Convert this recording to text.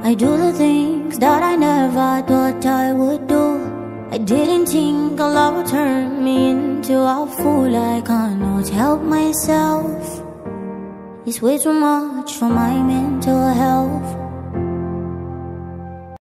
I do the things that I never thought I would do. I didn't think love would turn me into a fool. I cannot help myself. It's way too much for my mental health.